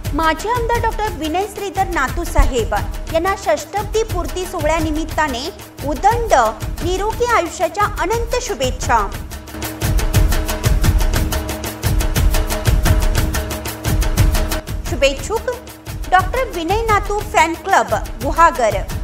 माजी आमदार डॉक्टर विनय श्रीधर नातू साहेब यांना षष्टब्दी पूर्ती सोहळ्यानिमित्ताने उदंड निरोगी आयुष्याच्या अनंत शुभेच्छा। शुभेच्छुक डॉक्टर विनय नातू फॅन क्लब गुहागर।